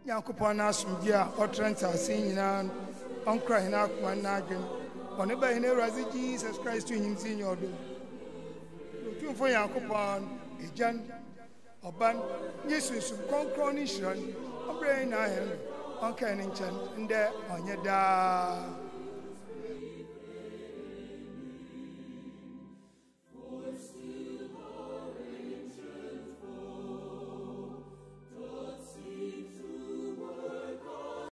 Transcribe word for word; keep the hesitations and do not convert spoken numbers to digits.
Yankopɔn asomdwe a ɔtrɛ nsase nyinaa ɔnkra hene akoma na adwene ɔne ba hene Awurade Jesus Christ nyim si nyɛ ɔdo otumfo Yankopɔn Agyan Ɔban nye sunsum kronkron ne nhyira no ɔbrɛ na ahɛn ɔnka ne nkyɛn ndɛ ɔnyɛ daa